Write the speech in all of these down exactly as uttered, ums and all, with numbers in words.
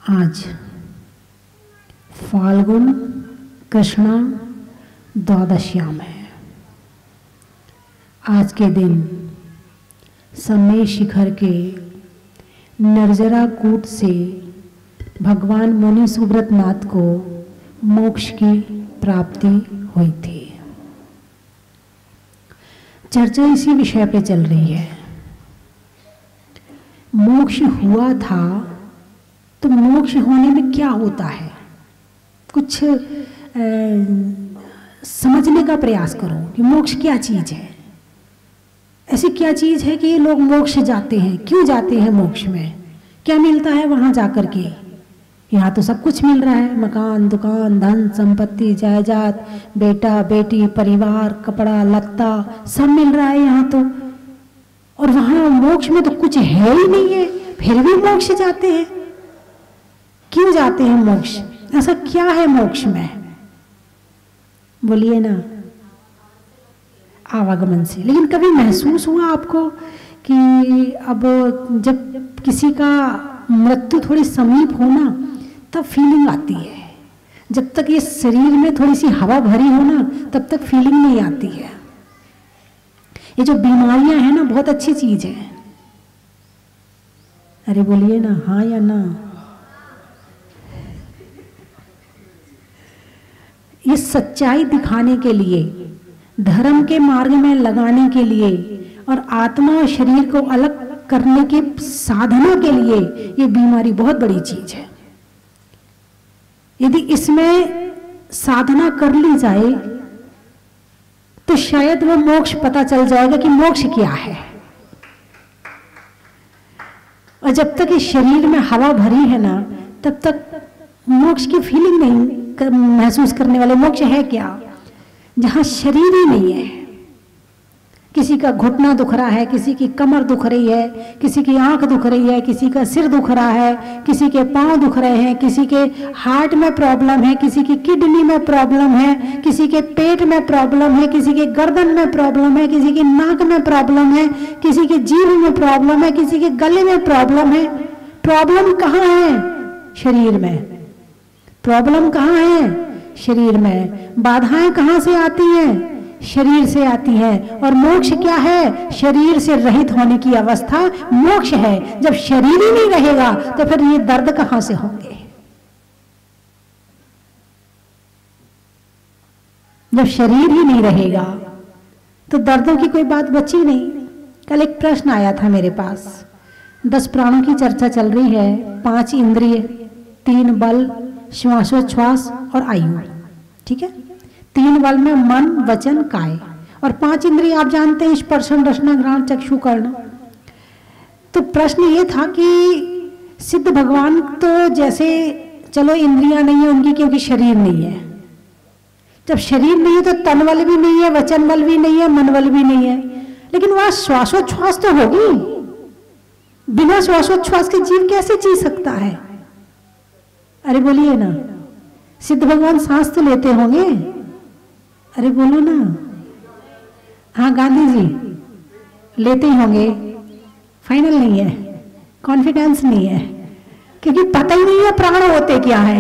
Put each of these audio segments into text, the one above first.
आज फाल्गुन कृष्णा द्वादश्याम है। आज के दिन समय शिखर के निर्जरा कूट से भगवान मुनि सुब्रतनाथ को मोक्ष की प्राप्ति हुई थी। चर्चा इसी विषय पे चल रही है। मोक्ष हुआ था तो मोक्ष होने में क्या होता है, कुछ आ, समझने का प्रयास करो कि मोक्ष क्या चीज है। ऐसी क्या चीज है कि ये लोग मोक्ष जाते हैं, क्यों जाते हैं मोक्ष में, क्या मिलता है वहां जाकर के। यहाँ तो सब कुछ मिल रहा है, मकान, दुकान, धन संपत्ति, जायदाद, बेटा बेटी, परिवार, कपड़ा लत्ता सब मिल रहा है यहाँ तो। और वहां मोक्ष में तो कुछ है ही नहीं है, फिर भी मोक्ष जाते हैं। क्यों जाते हैं मोक्ष, ऐसा क्या है मोक्ष में, बोलिए ना। आवागमन से। लेकिन कभी महसूस हुआ आपको कि अब जब किसी का मृत्यु थोड़ी समीप हो ना तब फीलिंग आती है, जब तक ये शरीर में थोड़ी सी हवा भरी हो ना तब तक फीलिंग नहीं आती है। ये जो बीमारियां हैं ना बहुत अच्छी चीज है। अरे बोलिए ना हाँ या ना। ये सच्चाई दिखाने के लिए, धर्म के मार्ग में लगाने के लिए और आत्मा और शरीर को अलग करने के साधना के लिए ये बीमारी बहुत बड़ी चीज है। यदि इसमें साधना कर ली जाए तो शायद वो मोक्ष पता चल जाएगा कि मोक्ष क्या है। और जब तक इस शरीर में हवा भरी है ना तब तक मोक्ष की फीलिंग नहीं कर, महसूस करने वाले। मोक्ष है क्या, जहां शरीर ही नहीं है। किसी का घुटना दुख रहा है, किसी की कमर दुख रही है, किसी की आंख दुख रही है, किसी का सिर दुख रहा है, किसी के पांव दुख रहे हैं, किसी के हार्ट में प्रॉब्लम है, किसी की किडनी में प्रॉब्लम है, किसी के पेट में प्रॉब्लम है, किसी के गर्दन में प्रॉब्लम है, किसी की नाक में प्रॉब्लम है, किसी के जीभ में प्रॉब्लम है, किसी के गले में प्रॉब्लम है। प्रॉब्लम कहाँ है, शरीर में। प्रॉब्लम कहाँ है, शरीर में। बाधाएं कहाँ से आती हैं, शरीर से आती है। और मोक्ष क्या है, शरीर से रहित होने की अवस्था मोक्ष है। जब शरीर ही नहीं रहेगा तो फिर ये दर्द कहां से होंगे। जब शरीर ही नहीं रहेगा तो दर्दों की कोई बात बची नहीं। कल एक प्रश्न आया था मेरे पास, दस प्राणों की चर्चा चल रही है, पांच इंद्रिय, तीन बल, श्वासोच्छ्वास और आयु, ठीक है। तीन बल में मन, वचन, काय, और पांच इंद्रिय आप जानते हैं, स्पर्शन, रसना, घ्राण, चक्षु, कर्ण। तो प्रश्न ये था कि सिद्ध भगवान तो जैसे चलो इंद्रियां नहीं है उनकी क्योंकि शरीर नहीं है। जब शरीर नहीं है तो तन बल भी नहीं है, वचन बल भी नहीं है, मन बल भी नहीं है। लेकिन वह श्वासोच्छ्वास तो होगी। बिना श्वासोच्छ्वास के जीव कैसे जी सकता है। अरे बोलिए ना, सिद्ध भगवान सांस तो लेते होंगे। अरे बोलो ना, हाँ गांधी जी लेते ही होंगे। फाइनल नहीं है, कॉन्फिडेंस नहीं है, क्योंकि पता ही नहीं है प्राण होते क्या है।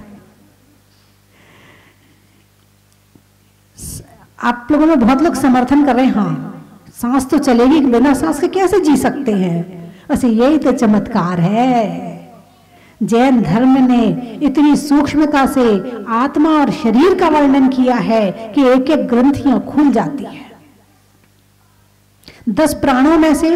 आप लोगों में बहुत लोग समर्थन कर रहे हैं, हाँ सांस तो चलेगी, बिना सांस के कैसे जी सकते हैं। वैसे यही तो चमत्कार है। जैन धर्म ने इतनी सूक्ष्मता से आत्मा और शरीर का वर्णन किया है कि एक एक ग्रंथियां खुल जाती है। दस प्राणों में से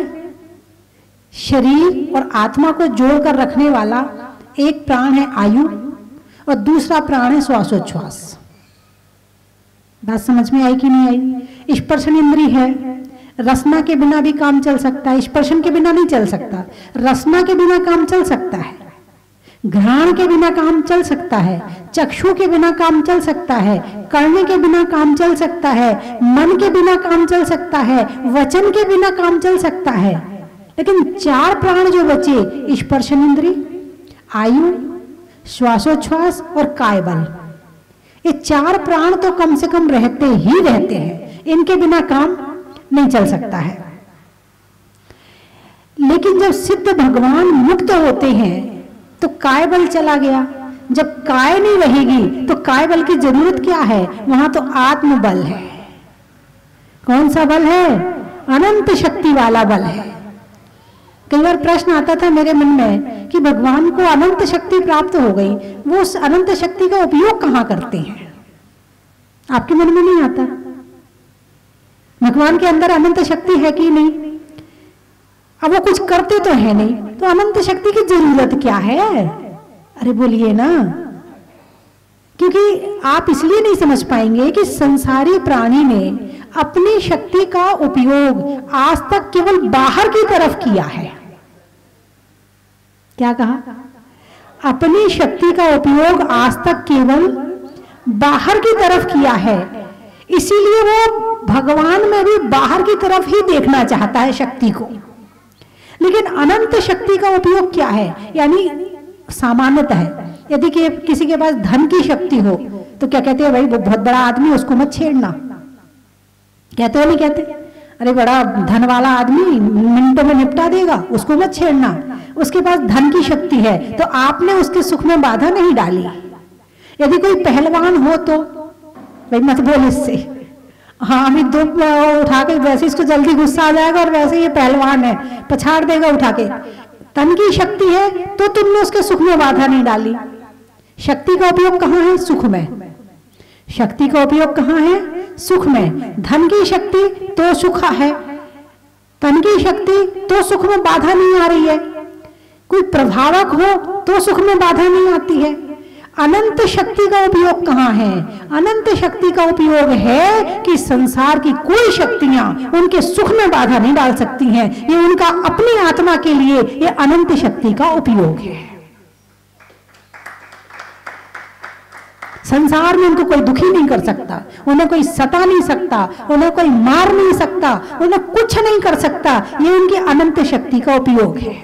शरीर और आत्मा को जोड़कर रखने वाला एक प्राण है आयु और दूसरा प्राण है श्वासोच्छ्वास। बात समझ में आई कि नहीं आई। स्पर्शन इंद्रिय है, रसना के बिना भी काम चल सकता है, स्पर्शन के बिना नहीं चल सकता। रसना के बिना काम चल सकता है, घ्राण के बिना काम चल सकता है, चक्षु के बिना काम चल सकता है, कर्ण के बिना काम चल सकता है, मन के बिना काम चल सकता है, वचन के बिना काम चल सकता है। लेकिन चार प्राण जो बचे, स्पर्शन इंद्रिय, आयु, श्वासोच्छ्वास और काय बल, ये चार प्राण तो कम से कम रहते ही रहते हैं। इनके बिना काम नहीं चल सकता है। लेकिन जब सिद्ध भगवान मुक्त होते हैं तो काय बल चला गया। जब काय नहीं रहेगी तो काय बल की जरूरत क्या है? वहां तो आत्म बल है। कौन सा बल है? अनंत शक्ति वाला बल है। कई बार प्रश्न आता था मेरे मन में कि भगवान को अनंत शक्ति प्राप्त हो गई, वो उस अनंत शक्ति का उपयोग कहां करते हैं? आपके मन में नहीं आता? भगवान के अंदर अनंत शक्ति है कि नहीं? अब वो कुछ करते तो है नहीं, तो अनंत शक्ति की जरूरत क्या है? अरे बोलिए ना। क्योंकि आप इसलिए नहीं समझ पाएंगे कि संसारी प्राणी ने अपनी शक्ति का उपयोग आज तक केवल बाहर की तरफ किया है। क्या कहा? अपनी शक्ति का उपयोग आज तक केवल बाहर की तरफ किया है, इसीलिए वो भगवान में भी बाहर की तरफ ही देखना चाहता है शक्ति को। लेकिन अनंत शक्ति का उपयोग क्या है? यानी सामान्यतः है, यदि कि किसी के पास धन की शक्ति हो तो क्या कहते हैं? भाई वो बहुत बड़ा आदमी, उसको मत छेड़ना। कहते हो नहीं कहते? अरे बड़ा धन वाला आदमी मिनटों में निपटा देगा, उसको मत छेड़ना। उसके पास धन की शक्ति है तो आपने उसके सुख में बाधा नहीं डाली। यदि कोई पहलवान हो तो भाई मत बोल इससे, हाँ अभी दो उठा के, वैसे इसको जल्दी गुस्सा आ जाएगा और वैसे ये पहलवान है, पछाड़ देगा उठा के। धन की शक्ति है तो तुमने उसके सुख में बाधा नहीं डाली। शक्ति का उपयोग कहाँ है? सुख में। शक्ति का उपयोग कहाँ है? सुख में। धन की शक्ति तो सुख है, धन की शक्ति तो सुख में बाधा नहीं आ रही है। कोई प्रभावक हो तो सुख में बाधा नहीं आती है। अनंत शक्ति का उपयोग कहाँ है? अनंत शक्ति का उपयोग है कि संसार की कोई शक्तियां उनके सुख में बाधा नहीं डाल सकती हैं। ये उनका अपनी आत्मा के लिए ये अनंत शक्ति का उपयोग है। संसार में उनको कोई दुखी नहीं कर सकता, उन्हें कोई सता नहीं सकता, उन्हें कोई मार नहीं सकता, उन्हें कुछ नहीं कर सकता। ये उनकी अनंत शक्ति का उपयोग है।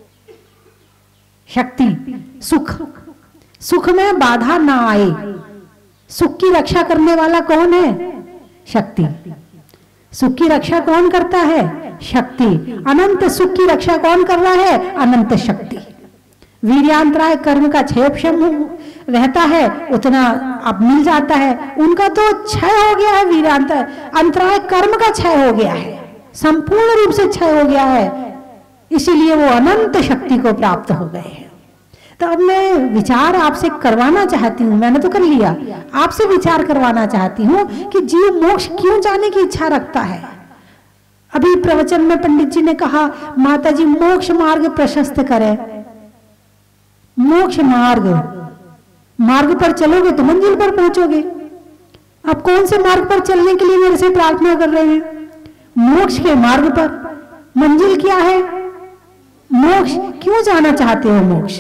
शक्ति, सुख, सुख में बाधा ना आए। सुख की रक्षा करने वाला कौन है? शक्ति। सुख की रक्षा कौन करता है? शक्ति। अनंत सुख की रक्षा कौन कर रहा है? अनंत शक्ति। वीर्यांतराय कर्म का क्षेम रहता है उतना अब मिल जाता है, उनका तो क्षय हो गया है। वीर्यांतराय अंतराय कर्म का क्षय हो गया है, संपूर्ण रूप से क्षय हो गया है, इसीलिए वो अनंत शक्ति को प्राप्त हो गए हैं। तो अब मैं विचार आपसे करवाना चाहती हूँ, मैंने तो कर लिया, आपसे विचार करवाना चाहती हूँ कि जीव मोक्ष क्यों जाने की इच्छा रखता है। अभी प्रवचन में पंडित जी ने कहा माता जी मोक्ष मार्ग प्रशस्त करें। मोक्ष मार्ग, मार्ग पर चलोगे तो मंजिल पर पहुंचोगे। आप कौन से मार्ग पर चलने के लिए मेरे से प्रार्थना कर रहे हैं? मोक्ष के मार्ग पर। मंजिल क्या है? मोक्ष। क्यों जाना चाहते हो मोक्ष?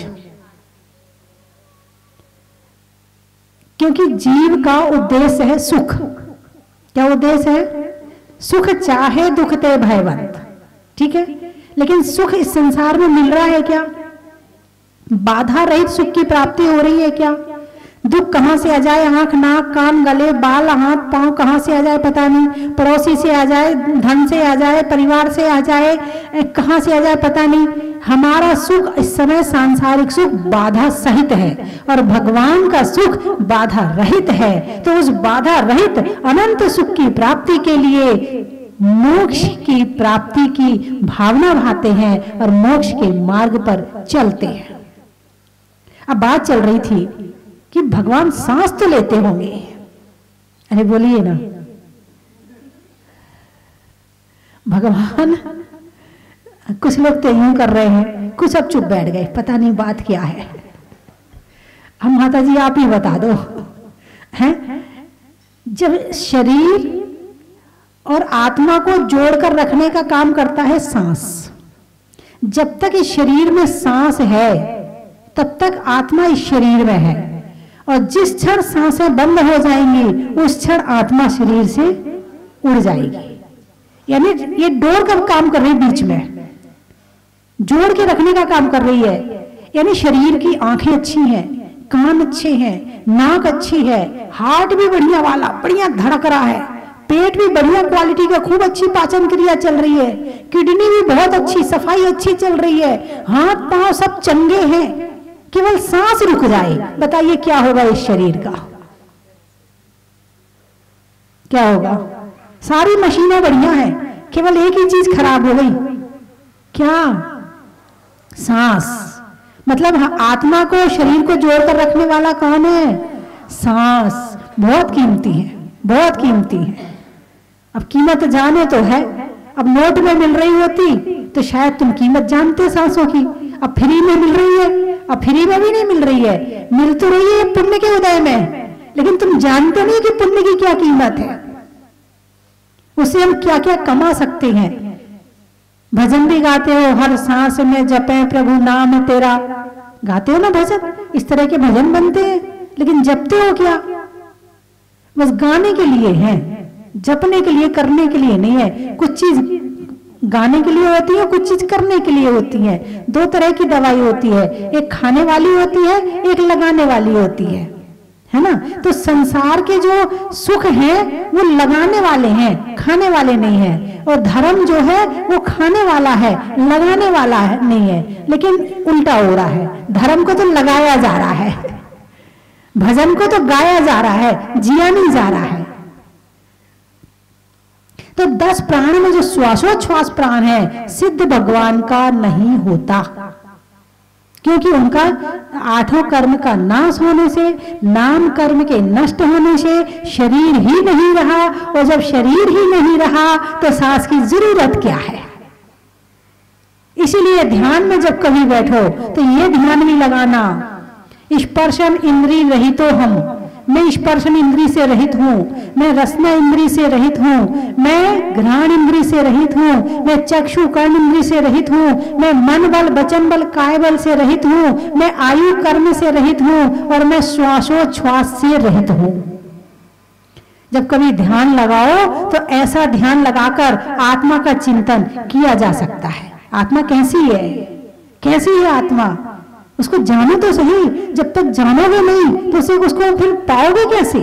क्योंकि जीव का उद्देश्य है सुख। क्या उद्देश्य है? सुख चाहे दुख ते भयवंत। ठीक है, लेकिन सुख इस संसार में मिल रहा है क्या? बाधा रहित सुख की प्राप्ति हो रही है क्या? दुख कहां से आ जाए, आंख नाक कान गले बाल हाथ पांव कहां से आ जाए पता नहीं, पड़ोसी से आ जाए, धन से आ जाए, परिवार से आ जाए, कहां से आ जाए पता नहीं। हमारा सुख इस समय सांसारिक सुख बाधा सहित है और भगवान का सुख बाधा रहित है। तो उस बाधा रहित अनंत सुख की प्राप्ति के लिए मोक्ष की प्राप्ति की भावना भाते हैं और मोक्ष के मार्ग पर चलते हैं। अब बात चल रही थी कि भगवान सांस तो लेते होंगे। अरे बोलिए ना, भगवान, कुछ लोग तो यूं कर रहे हैं, कुछ अब चुप बैठ गए, पता नहीं बात क्या है। हम माता जी आप ही बता दो। हैं? जब शरीर और आत्मा को जोड़कर रखने का काम करता है सांस। जब तक इस शरीर में सांस है तब तक आत्मा इस शरीर में है, और जिस क्षण सांसें बंद हो जाएंगी उस क्षण आत्मा शरीर से उड़ जाएगी। यानी ये डोर का काम कर रही है, बीच में जोड़ के रखने का काम कर रही है। यानी शरीर की आंखें अच्छी हैं, कान अच्छे हैं, नाक अच्छी है, हार्ट भी बढ़िया वाला बढ़िया धड़क रहा है, पेट भी बढ़िया क्वालिटी का, खूब अच्छी पाचन क्रिया चल रही है, किडनी भी बहुत अच्छी, सफाई अच्छी चल रही है, हाथ पांव सब चंगे हैं, केवल सांस रुक जाए, बताइए क्या होगा इस शरीर का? क्या होगा? सारी मशीनें बढ़िया हैं, केवल एक ही चीज खराब हो गई, क्या? सांस। मतलब आत्मा को, शरीर को जोड़कर रखने वाला कौन है? सांस। बहुत कीमती है, बहुत कीमती है। अब कीमत जाने तो है, अब नोट में मिल रही होती तो शायद तुम कीमत जानते सांसों की। अब फ्री में मिल रही है, अब फ्री में भी नहीं मिल रही है, मिल तो रही है पुण्य के उदय में, लेकिन तुम जानते नहीं कि पुण्य की क्या कीमत है, उससे हम क्या क्या कमा सकते हैं। भजन भी गाते हो, हर सांस में जपे प्रभु नाम तेरा, गाते हो ना भजन, इस तरह के भजन बनते हैं, लेकिन जपते हो क्या? बस गाने के लिए है, जपने के लिए, करने के लिए नहीं है। कुछ चीज गाने के लिए होती है, कुछ चीज करने के लिए होती है। दो तरह की दवाई होती है, एक खाने वाली होती है, एक लगाने वाली होती है, है ना? तो संसार के जो सुख हैं वो लगाने वाले हैं, खाने वाले नहीं है। और धर्म जो है वो खाने वाला है, लगाने वाला है नहीं है। लेकिन उल्टा हो रहा है, धर्म को तो लगाया जा रहा है, भजन को तो गाया जा रहा है, जिया नहीं जा रहा है। तो दस प्राण में जो श्वासोच्छ्वास प्राण है, सिद्ध भगवान का नहीं होता, क्योंकि उनका आठों कर्म का नाश होने से, नाम कर्म के नष्ट होने से शरीर ही नहीं रहा, और जब शरीर ही नहीं रहा तो सांस की जरूरत क्या है? इसीलिए ध्यान में जब कभी बैठो तो ये ध्यान भी लगाना, स्पर्शन इंद्रिय रहित हो हम, मैं स्पर्शन इंद्रिय से रहित हूँ, मैं रसना इंद्रिय से रहित हूँ, मैं घ्राण इंद्रिय से रहित हूँ, मैं चक्षु कर्ण इंद्रिय से रहित हूँ, मैं मन बल वचन बल काय बल से रहित हूँ, मैं आयु कर्म से रहित हूँ, और मैं श्वासोच्छ्वास से रहित हूँ। जब कभी ध्यान लगाओ तो ऐसा ध्यान लगाकर आत्मा का चिंतन किया जा सकता है। आत्मा कैसी है, कैसी है आत्मा, उसको जानो तो सही। जब तक जानोगे नहीं तो उसे उसको फिर पाओगे कैसे?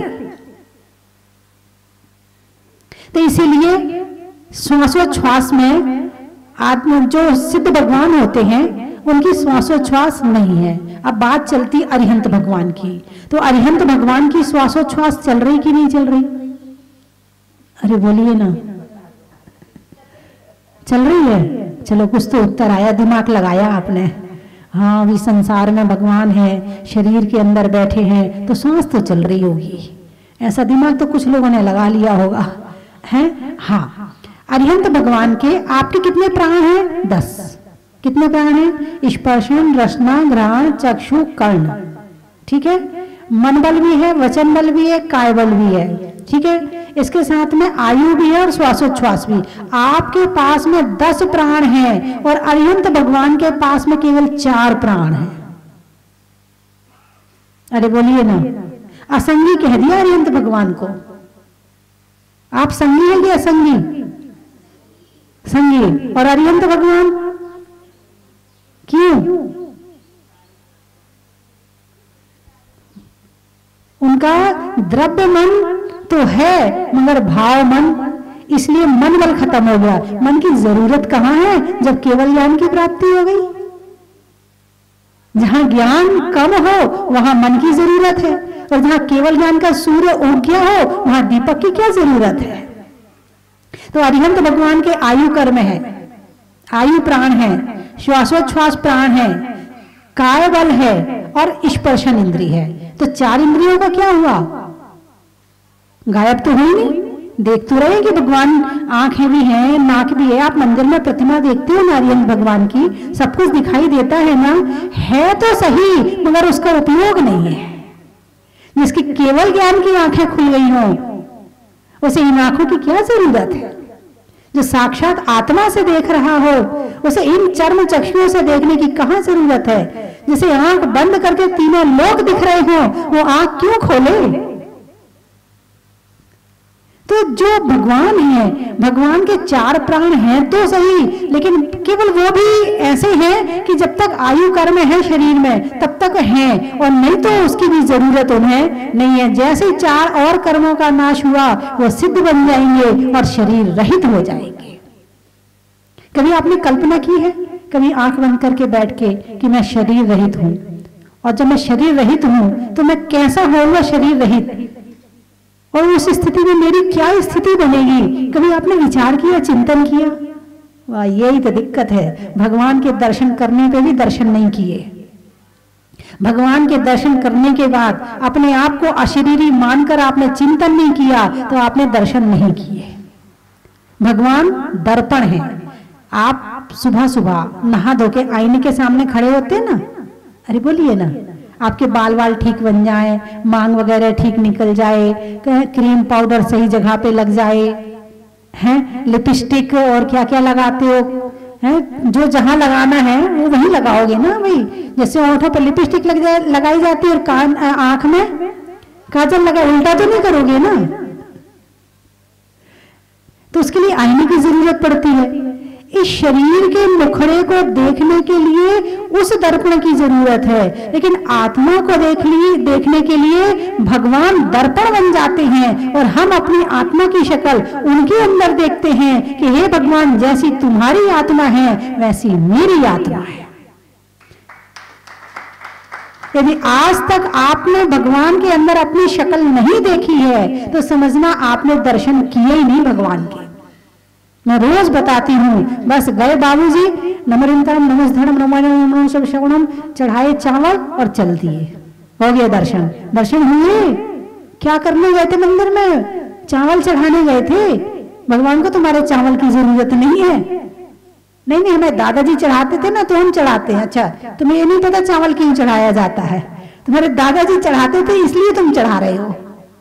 तो इसीलिए श्वासोच्छ्वास में आत्मा, जो सिद्ध भगवान होते हैं उनकी श्वासोच्छ्वास नहीं है। अब बात चलती अरिहंत भगवान की, तो अरिहंत भगवान की श्वासोच्छ्वास चल रही कि नहीं चल रही? अरे बोलिए ना, चल रही है? चलो कुछ तो उत्तर आया, दिमाग लगाया आपने। हाँ, अभी संसार में भगवान है, शरीर के अंदर बैठे हैं तो सांस तो चल रही होगी, ऐसा दिमाग तो कुछ लोगों ने लगा लिया होगा, है? हाँ, अरिहंत भगवान के आपके कितने प्राण हैं? दस। कितने प्राण हैं? स्पर्शन, रसना, घ्राण, चक्षु, कर्ण, ठीक है? मन बल भी है, वचन बल भी है, काय बल भी है, ठीक है? इसके साथ में आयु भी है और श्वासोच्छ्वास भी। आपके पास में दस प्राण हैं और अरिहंत भगवान के पास में केवल चार प्राण हैं। अरे बोलिए ना, असंगी कह दिया अरिहंत भगवान को। आप संगी हैं कि असंगी? संगी। और अरिहंत भगवान क्यों? उनका द्रव्य मन तो है मगर भाव मन, इसलिए मन बल खत्म हो गया। मन की जरूरत कहां है जब केवल ज्ञान की प्राप्ति हो गई? जहां ज्ञान कम हो वहां मन की जरूरत है, और जहां केवल ज्ञान का सूर्य उग गया हो वहां दीपक की क्या जरूरत है? तो अरिहंत भगवान के आयु कर्म है, आयु प्राण है, श्वासोच्छ्वास प्राण है, काय बल है और स्पर्शन इंद्रिय है। तो चार इंद्रियों का क्या हुआ? गायब तो हुई नहीं। देख तो रहे कि भगवान आंखें भी हैं, नाक भी है। आप मंदिर में प्रतिमा देखते हो नारियल भगवान की, सब कुछ दिखाई देता है ना, है तो सही मगर उसका उपयोग नहीं है। जिसकी केवल ज्ञान की आंखें खुल गई हो उसे इन आंखों की क्या जरूरत है? जो साक्षात आत्मा से देख रहा हो उसे इन चर्म चक्षुओं से देखने की कहां जरूरत है? जिसे आंख बंद करके तीनों लोक दिख रहे हो वो आंख क्यों खोले? तो जो भगवान है, भगवान के चार प्राण हैं तो सही, लेकिन केवल वो भी ऐसे हैं कि जब तक आयु कर्म है शरीर में तब तक हैं, और नहीं तो उसकी भी जरूरत उन्हें नहीं है। जैसे चार और कर्मों का नाश हुआ वो सिद्ध बन जाएंगे और शरीर रहित हो जाएंगे। कभी आपने कल्पना की है, कभी आंख बंद करके बैठ के, कि मैं शरीर रहित हूं और जब मैं शरीर रहित हूं तो मैं कैसा होऊंगा शरीर रहित, और उस स्थिति में मेरी क्या स्थिति बनेगी? कभी आपने विचार किया, चिंतन किया? वाह, यही तो दिक्कत है, भगवान के दर्शन करने पे भी दर्शन नहीं किए। भगवान के दर्शन करने के बाद अपने आप को अशरीरी मानकर आपने चिंतन नहीं किया तो आपने दर्शन नहीं किए। भगवान दर्पण है। आप सुबह सुबह नहा धो के आईने के सामने खड़े होते हैं ना, अरे बोलिए ना, आपके बाल वाल ठीक बन जाए, मांग वगैरह ठीक निकल जाए, क्रीम पाउडर सही जगह पे लग जाए, हैं लिपस्टिक और क्या क्या लगाते हो, हैं जो जहां लगाना है वो वहीं लगाओगे ना भाई। जैसे होठों पर लिपस्टिक लग जाए, लगाई जाती है, और कान आंख में काजल लगा, उल्टा तो नहीं करोगे ना। तो उसके लिए आईने की जरूरत पड़ती है। इस शरीर के मुखड़े को देखने के लिए उस दर्पण की जरूरत है, लेकिन आत्मा को देख लिए देखने के लिए भगवान दर्पण बन जाते हैं, और हम अपनी आत्मा की शक्ल उनके अंदर देखते हैं कि हे भगवान, जैसी तुम्हारी आत्मा है वैसी मेरी आत्मा है। यदि आज तक आपने भगवान के अंदर अपनी शक्ल नहीं देखी है तो समझना आपने दर्शन किए ही नहीं भगवान के। मैं रोज बताती हूँ, बस गए बाबूजी, नमरिंतरम नमस्धरम नमो सब शगुणम, चढ़ाए चावल और चल दिए, हो गया दर्शन। दर्शन हुए? क्या करने गए थे मंदिर में? चावल चढ़ाने गए थे। भगवान को तुम्हारे चावल की जरूरत नहीं है। नहीं नहीं, हमें दादाजी चढ़ाते थे ना तो हम चढ़ाते हैं। अच्छा, तुम्हें ये नहीं पता चावल क्यों चढ़ाया जाता है? तुम्हारे दादाजी चढ़ाते थे इसलिए तुम चढ़ा रहे हो।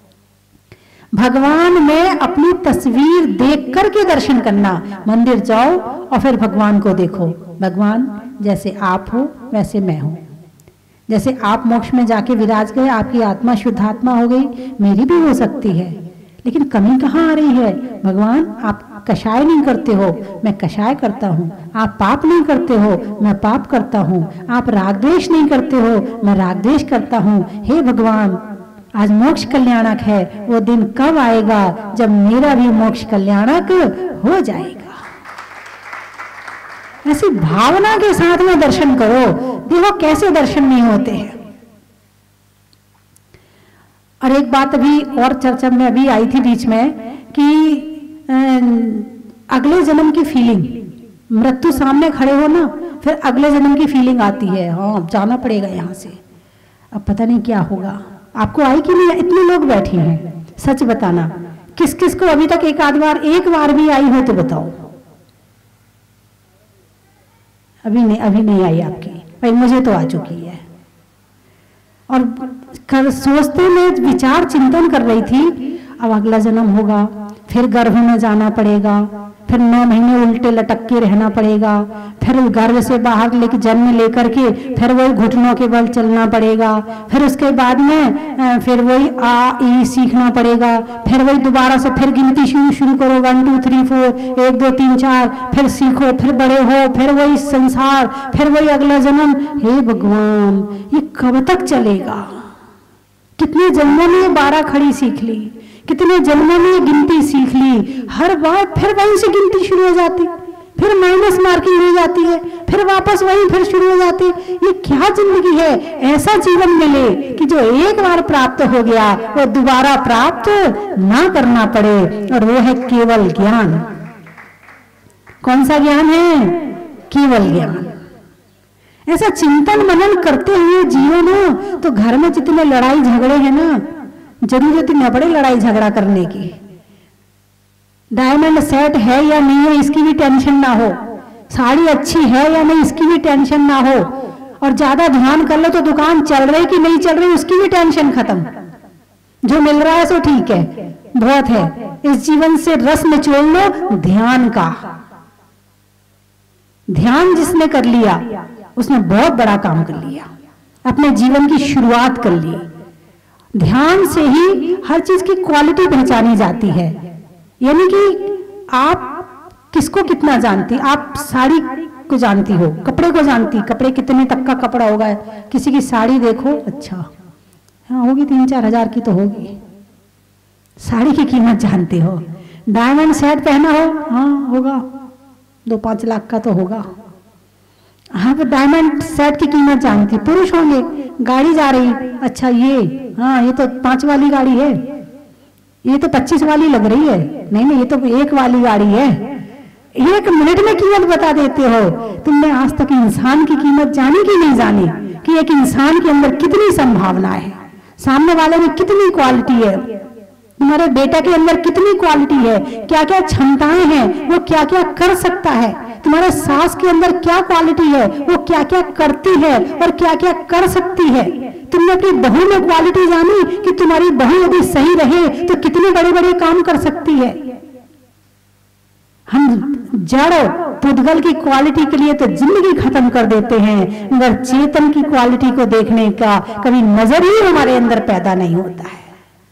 भगवान में अपनी तस्वीर देख करके दर्शन करना। मंदिर जाओ और फिर भगवान को देखो, भगवान जैसे आप हो वैसे मैं हूं। जैसे आप मोक्ष में जाके विराज गए, आपकी आत्मा शुद्धात्मा हो गई, मेरी भी हो सकती है, लेकिन कमी कहाँ आ रही है? भगवान आप कषाय नहीं करते हो, मैं कषाय करता हूँ। आप पाप नहीं करते हो, मैं पाप करता हूँ। आप राग द्वेष नहीं करते हो, मैं राग द्वेष करता हूँ। हे भगवान, आज मोक्ष कल्याणक है, वो दिन कब आएगा जब मेरा भी मोक्ष कल्याणक हो जाएगा। ऐसी भावना के साथ में दर्शन करो, देखो कैसे दर्शन नहीं होते हैं। और एक बात अभी और चर्चा में अभी आई थी बीच में कि अगले जन्म की फीलिंग, मृत्यु सामने खड़े हो ना, फिर अगले जन्म की फीलिंग आती है, हाँ अब जाना पड़ेगा यहाँ से, अब पता नहीं क्या होगा। आपको आई कि नहीं? इतने लोग बैठे हैं, सच बताना, किस किस को अभी तक एक आध बार एक बार भी आई हो तो बताओ। अभी नहीं, अभी नहीं आई आपकी भाई, मुझे तो आ चुकी है। और कर, सोचते में विचार चिंतन कर रही थी, अब अगला जन्म होगा, फिर गर्भ में जाना पड़ेगा, फिर नौ महीने उल्टे लटक के रहना पड़ेगा, फिर गर्भ से बाहर लेके जन्म लेकर के फिर वही घुटनों के बल चलना पड़ेगा, फिर उसके बाद में फिर वही आ ई सीखना पड़ेगा, फिर वही दोबारा से फिर गिनती शुरू शुरू करो, वन टू थ्री फोर, एक दो तीन चार, फिर सीखो, फिर बड़े हो, फिर वही संसार, फिर वही अगला जन्म। हे भगवान, ये कब तक चलेगा? कितने जन्मों में बारह खड़ी सीख ली, कितने जन्मों में गिनती सीख ली, हर बार फिर वहीं से गिनती शुरू हो जाती, फिर माइनस मार्किंग हो जाती है, फिर वापस वहीं फिर शुरू हो जाती। ये क्या जिंदगी है? ऐसा जीवन मिले कि जो एक बार प्राप्त हो गया वो दोबारा प्राप्त ना करना पड़े, और वो है केवल ज्ञान। कौन सा ज्ञान है? केवल ज्ञान। ऐसा चिंतन मनन करते हुए जियो ना, तो घर में जितने लड़ाई झगड़े हैं ना, जरूरत न पड़े लड़ाई झगड़ा करने की। डायमंड सेट है या नहीं है इसकी भी टेंशन ना हो, साड़ी अच्छी है या नहीं इसकी भी टेंशन ना हो, और ज्यादा ध्यान कर लो तो दुकान चल रही कि नहीं चल रही उसकी भी टेंशन खत्म। जो मिल रहा है सो ठीक है, बहुत है। इस जीवन से रस निचोड़ लो ध्यान का। ध्यान जिसने कर लिया उसने बहुत बड़ा काम कर लिया, अपने जीवन की शुरुआत कर ली। ध्यान से ही हर चीज की क्वालिटी पहचानी जाती है। यानी कि आप किसको कितना जानती, आप साड़ी को जानती हो, कपड़े को जानती, कपड़े कितने तक का कपड़ा होगा, किसी की साड़ी देखो, अच्छा हाँ होगी तीन चार हजार की तो होगी, साड़ी की कीमत जानते हो। डायमंड सेट पहना हो, हाँ होगा दो पांच लाख का तो होगा। हाँ, वो डायमंड सेट की कीमत जानती, पुरुष होंगे, गाड़ी जा रही, अच्छा ये, हाँ ये तो पांच वाली गाड़ी है, ये तो पच्चीस वाली लग रही है, नहीं नहीं ये तो एक वाली गाड़ी है। एक मिनट में कीमत बता देते हो। तुमने आज तक इंसान की कीमत जानी कि नहीं जानी, कि एक इंसान के अंदर कितनी संभावना है, सामने वाले में कितनी क्वालिटी है, तुम्हारे बेटा के अंदर कितनी क्वालिटी है, क्या क्या क्षमताएं हैं, वो क्या क्या कर सकता है, तुम्हारे सास के अंदर क्या क्वालिटी है, वो क्या क्या करती है और क्या क्या कर सकती है। तुमने अपनी बहू में क्वालिटी जानी कि तुम्हारी बहू यदि सही रहे तो कितने बड़े बड़े काम कर सकती है। हम जड़ पुद्गल की क्वालिटी के लिए तो जिंदगी खत्म कर देते हैं, मगर चेतन की क्वालिटी को देखने का कभी नजर ही हमारे अंदर पैदा नहीं होता है।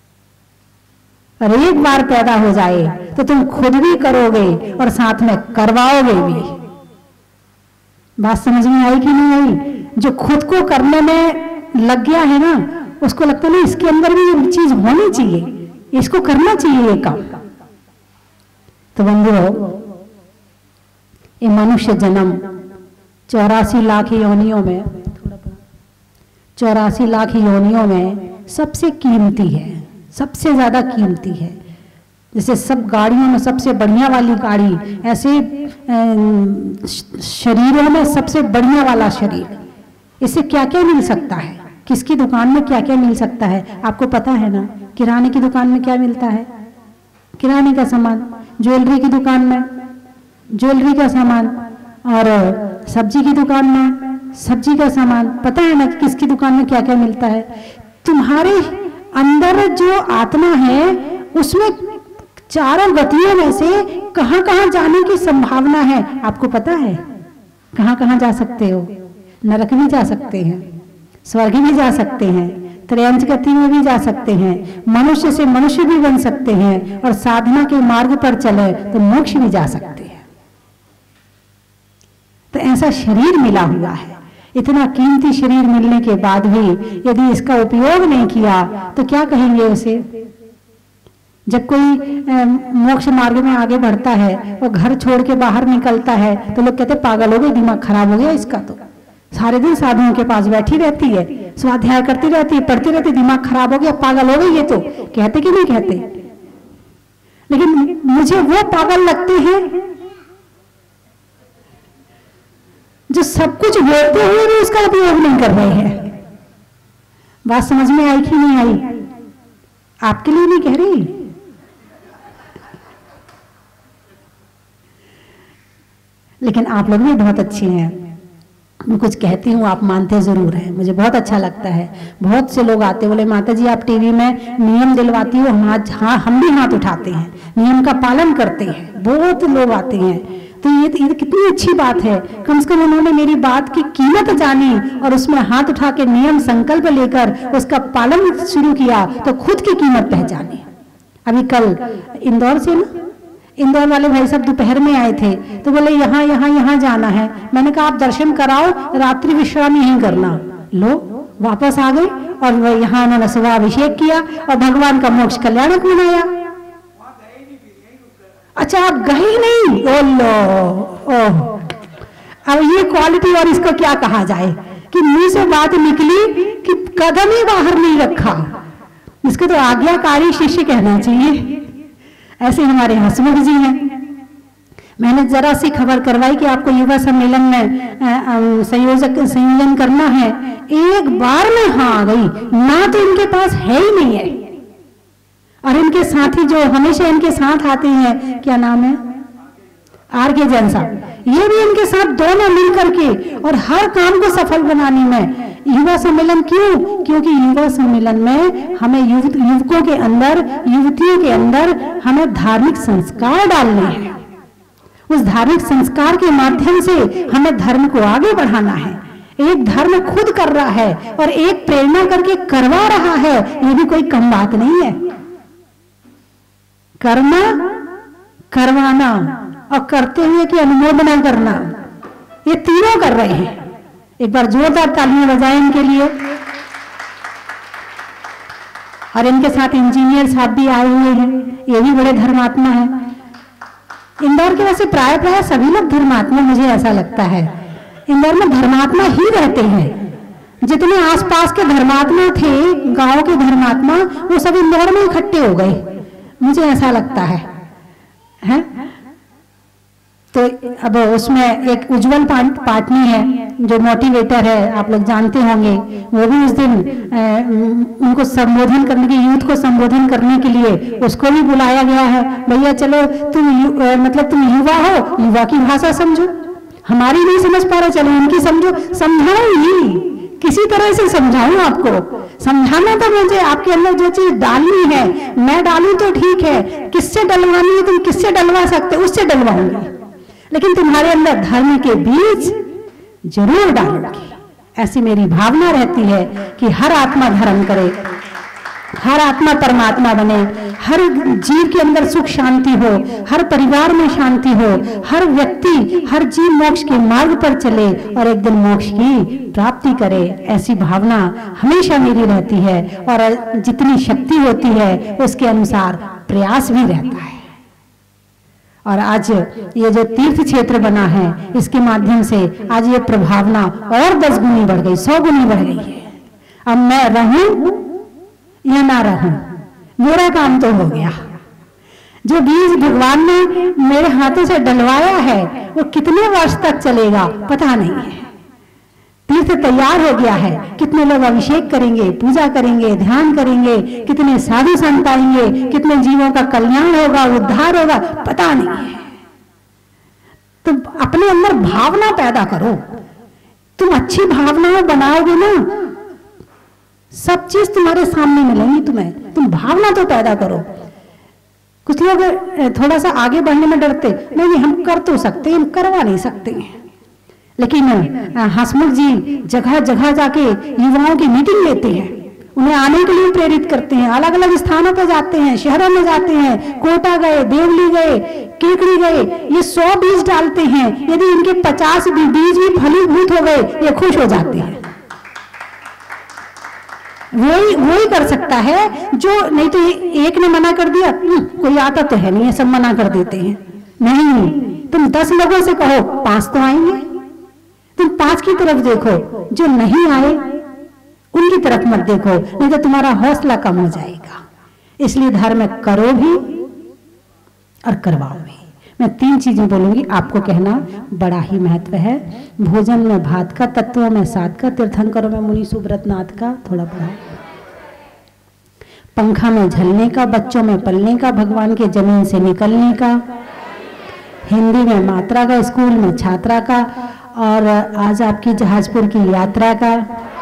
और एक बार पैदा हो जाए तो तुम खुद भी करोगे और साथ में करवाओगे भी। बात समझ में आई कि नहीं आई? जो खुद को करने में लग गया है ना, उसको लगता है ना इसके अंदर भी ये चीज होनी चाहिए, इसको करना चाहिए ये काम। तो बंधुओं, ये मनुष्य जन्म चौरासी लाख योनियों में चौरासी लाख योनियों में सबसे कीमती है, सबसे ज्यादा कीमती है। जैसे सब गाड़ियों में सबसे बढ़िया वाली गाड़ी, ऐसे शरीरों में सबसे बढ़िया वाला शरीर। इससे क्या क्या मिल सकता है, किसकी दुकान में क्या क्या मिल सकता है, आपको पता है ना? किराने की दुकान में क्या मिलता है? किराने का सामान। ज्वेलरी की दुकान में ज्वेलरी का सामान, और सब्जी की दुकान में सब्जी का सामान। पता है ना कि किसकी दुकान में क्या क्या मिलता है? तुम्हारे अंदर जो आत्मा है उसमें चारों गतियों में से कहां कहां जाने की संभावना है, आपको पता है? कहां कहां जा सकते हो? नरक भी जा सकते हैं, स्वर्ग भी जा सकते हैं, त्रयंच गति में भी जा सकते हैं, मनुष्य से मनुष्य भी बन सकते हैं, और साधना के मार्ग पर चले तो मोक्ष भी जा सकते हैं। तो ऐसा शरीर मिला हुआ है। इतना कीमती शरीर मिलने के बाद भी यदि इसका उपयोग नहीं किया तो क्या कहेंगे उसे? जब कोई मोक्ष मार्ग में आगे बढ़ता है, वो घर छोड़ के बाहर निकलता है तो लोग कहते पागल हो गए, दिमाग खराब हो गया इसका, तो सारे दिन साधुओं के पास बैठी रहती है, स्वाध्याय करती रहती है, पढ़ती रहती, दिमाग खराब हो गया, पागल हो गई ये, तो कहते कि नहीं कहते? लेकिन मुझे वो पागल लगते हैं जो सब कुछ बोलते हुए भी उसका उपयोग नहीं कर रहे हैं। बात समझ में आई कि नहीं आई? आपके लिए नहीं कह रही, लेकिन आप लोग भी बहुत अच्छे हैं। मैं कुछ कहती हूँ आप मानते जरूर हैं, मुझे बहुत अच्छा लगता है। बहुत से लोग आते, बोले माता जी आप टीवी में नियम दिलवाती हो, हम आज हाँ हम भी हाथ उठाते हैं, नियम का पालन करते हैं। बहुत लोग आते हैं, तो ये, ये कितनी अच्छी बात है। कम से कम उन्होंने मेरी बात की कीमत जानी और उसमें हाथ उठा के नियम संकल्प लेकर उसका पालन शुरू किया तो खुद की कीमत पहचानी। अभी कल इंदौर से ना, इंदौर वाले भाई साहब दोपहर में आए थे, तो बोले यहाँ यहाँ यहाँ जाना है। मैंने कहा आप दर्शन कराओ, रात्रि विश्राम यहीं करना। लो वापस आ गए और यहाँ उन्होंने सुबह अभिषेक किया और भगवान का मोक्ष कल्याणक मनाया। अच्छा आप गए नहीं? ओ लो, ओह अब ये क्वालिटी, और इसको क्या कहा जाए कि मुंह से बात निकली कि कदम ही बाहर नहीं रखा। इसको तो आज्ञाकारी शिष्य कहना चाहिए। ऐसे हमारे हसमुख जी हैं। मैंने जरा सी खबर करवाई कि आपको युवा सम्मेलन में संयोजक संयोजन करना है, एक बार में हाँ आ गई ना, तो इनके पास है ही नहीं है। और इनके साथी जो हमेशा इनके साथ आते हैं, क्या नाम है, आर के जैन साहब, ये भी इनके साथ दोनों मिलकर के और हर काम को सफल बनाने में। युवा सम्मेलन क्यों? क्योंकि युवा सम्मेलन में हमें युवक युवकों के अंदर, युवतियों के अंदर हमें धार्मिक संस्कार डालने हैं। उस धार्मिक संस्कार के माध्यम से हमें धर्म को आगे बढ़ाना है। एक धर्म खुद कर रहा है और एक प्रेरणा करके करवा रहा है, ये भी कोई कम बात नहीं है। करना, करवाना और करते हुए की अनुमोदना करना, ये तीनों कर रहे हैं। एक बार जोरदार तालियां बजाएं इनके लिए। और इनके साथ इंजीनियर साहब भी आए हुए हैं, ये भी बड़े धर्मात्मा हैं। इंदौर के वैसे प्राय प्राय सभी लोग धर्मात्मा, मुझे ऐसा लगता है। इंदौर में धर्मात्मा ही रहते हैं। जितने आसपास के धर्मात्मा थे, गांव के धर्मात्मा, वो सब इंदौर में इकट्ठे हो गए, मुझे ऐसा लगता है, है? तो अब उसमें एक उज्जवल पाटनी है जो मोटिवेटर है, आप लोग जानते होंगे, वो भी उस दिन ए, उनको संबोधन करने के, यूथ को संबोधन करने के लिए उसको भी बुलाया गया है। भैया चलो तुम यु, ए, मतलब तुम युवा हो, युवा की भाषा समझो, हमारी नहीं समझ पा रहे, चलो उनकी समझो। समझाऊंगी, किसी तरह से समझाऊं आपको। समझाना तो मुझे आपके अंदर जो चीज डालनी है मैं डालूं तो ठीक है, किससे डलवानी है, तुम किससे डलवा सकते, उससे डलवाऊंगी, लेकिन तुम्हारे अंदर धर्म के बीज जरूर डालूंगी। ऐसी मेरी भावना रहती है कि हर आत्मा धर्म करे, हर आत्मा परमात्मा बने, हर जीव के अंदर सुख शांति हो, हर परिवार में शांति हो, हर व्यक्ति, हर जीव मोक्ष के मार्ग पर चले और एक दिन मोक्ष की प्राप्ति करे। ऐसी भावना हमेशा मेरी रहती है और जितनी शक्ति होती है उसके अनुसार प्रयास भी रहता है। और आज ये जो तीर्थ क्षेत्र बना है, इसके माध्यम से आज ये प्रभावना और दस गुनी बढ़ गई, सौ गुनी बढ़ गई है। अब मैं रहूं या ना रहूं, मेरा काम तो हो गया। जो बीज भगवान ने मेरे हाथों से डलवाया है वो कितने वर्ष तक चलेगा पता नहीं है। तीर्थ तैयार हो गया है, कितने लोग अभिषेक करेंगे, पूजा करेंगे, ध्यान करेंगे, कितने साधु संत आएंगे, कितने जीवों का कल्याण होगा, उद्धार होगा, पता नहीं है। तो अपने अंदर भावना पैदा करो। तुम अच्छी भावनाएं बनाओगे ना, सब चीज तुम्हारे सामने मिलेंगी तुम्हें। तुम भावना तो पैदा करो। कुछ लोग थोड़ा सा आगे बढ़ने में डरते, नहीं नहीं हम कर तो सकते हैं, हम करवा नहीं सकते हैं। लेकिन हसमुख जी जगह जगह जाके युवाओं की मीटिंग लेते हैं, उन्हें आने के लिए प्रेरित करते हैं, अलग अलग स्थानों पर जाते हैं, शहरों में जाते हैं, कोटा गए, देवली गए, केकड़ी गए, ये सौ बीज डालते हैं। यदि इनके पचास बीज भी फलीभूत हो गए, ये खुश हो जाते हैं। वही वही कर सकता है जो, नहीं तो एक ने मना कर दिया, कोई आता तो है नहीं, ये सब मना कर देते हैं। नहीं, तुम दस लोगों से कहो, पांच तो आएंगे। तुम पांच की तरफ देखो, जो नहीं आए उनकी तरफ मत देखो, नहीं तो तुम्हारा हौसला कम हो जाएगा। इसलिए धर्म करो भी और करवाओ भी। मैं तीन चीजें बोलूंगी, आपको कहना बड़ा ही महत्व है। भोजन में भात का, तत्वों में सात का, तीर्थंकरों में मुनि सुब्रत नाथ का, थोड़ा पढ़ा, पंखा में झलने का, बच्चों में पलने का, भगवान के जमीन से निकलने का, हिंदी में मात्रा का, स्कूल में छात्रा का, और आज आपकी जहाजपुर की यात्रा का।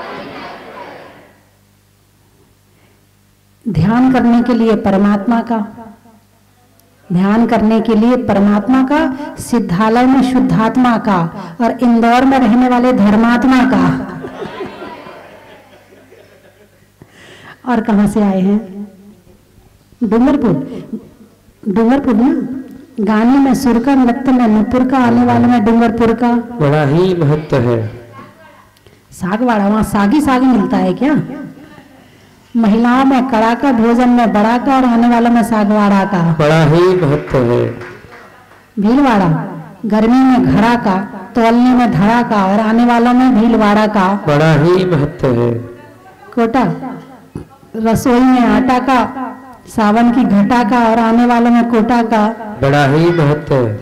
ध्यान करने के लिए परमात्मा का, ध्यान करने के लिए परमात्मा का, सिद्धालय में शुद्धात्मा का, और इंदौर में रहने वाले धर्मात्मा का। और कहां से आए हैं? डूंगरपुर, डूंगरपुर ना, गाने में सुर का, नृत्य में नुपुर का, आने वाले में डूंगरपुर का। बड़ा ही महत्व है। सागवाड़ा, वहां सागी सागी मिलता है क्या? महिलाओं में कड़ा का, भोजन में बड़ा का, और आने वालों में सागवाड़ा का। बड़ा ही महत्व है। भीलवाड़ा, गर्मी में घड़ा का, तौलने में धड़ा का, और आने वालों में भीलवाड़ा का। बड़ा ही महत्व है। कोटा, रसोई में आटा का, सावन की घटा का, और आने वालों में कोटा का। बड़ा ही महत्व है।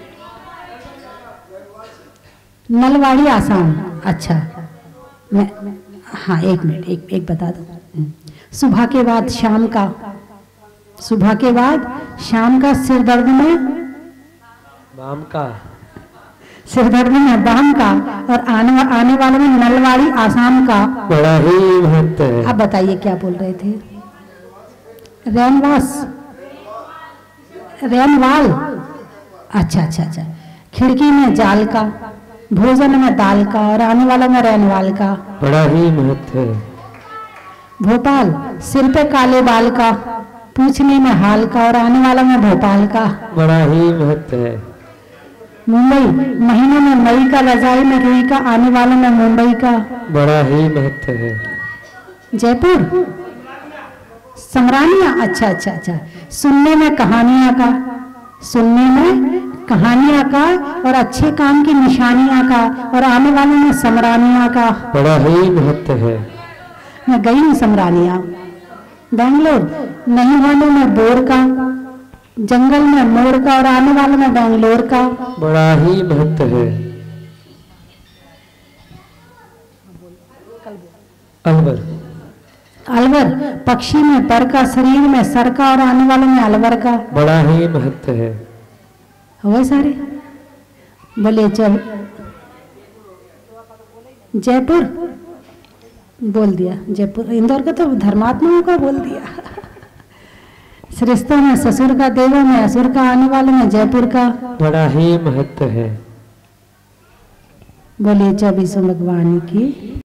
नलवाड़ी आसाम, अच्छा मैं, हाँ एक मिनट, एक एक बता दो। सुबह के बाद शाम का, सुबह के बाद शाम का, सिर दर्द में बाम का, सिर दर्द में बाम का, और आने आने वाले में नलवाड़ी आसाम का। बड़ा ही महत्व है। अब बताइए क्या बोल रहे थे? रैनवास, रैनवाल, अच्छा अच्छा अच्छा। खिड़की में जाल का, भोजन में दाल का, और आने वाला में रैनवाल का। बड़ा ही महत्व है। भोपाल, सिर पे काले बाल का, पूछने में हाल का, और आने वाला में भोपाल का। बड़ा ही महत्व है। मुंबई, महीनों में मई का, रजाई में रुई का, आने वालों में मुंबई का। बड़ा ही महत्व है। जयपुर, समरानिया, अच्छा अच्छा अच्छा। सुनने में कहानियां का, सुनने में कहानियां का और अच्छे काम की निशानियां का और आने वाले में समरानिया का बड़ा ही महत्व है। मैं गई हूँ समरानिया, बेंगलोर नहीं होने में बोर का, जंगल में मोर का और आने वाले में बेंगलोर का बड़ा ही महत्व है। अलवर अलवर पक्षी में पर का, शरीर में सर का और आने वाले में अलवर का बड़ा ही महत्व है। हुए सारे बोले। चल जयपुर बोल दिया, जयपुर इंदौर का तो धर्मात्माओं का बोल दिया। श्रेष्ठों में ससुर का, देवों में असुर का, आने वाले में जयपुर का बड़ा ही महत्व है। बोलिए चौबीसों भगवान की।